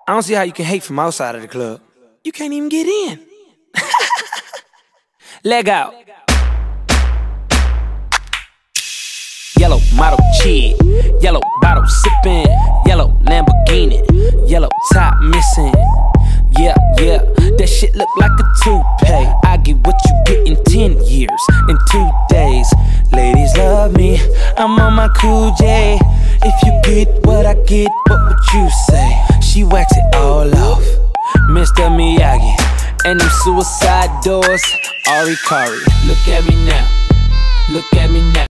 I don't see how you can hate from outside of the club. You can't even get in. Leg out. Yellow model chick, yellow bottle sipping, yellow Lamborghini, yellow top missing. Yeah, yeah, that shit look like a toupee. I get what you get in 10 years, in 2 days. Ladies love me, I'm on my cool J. If you get what I get, what would you say? She wax it all off, Mr. Miyagi. And them suicide doors, Ari Kari. Look at me now, look at me now.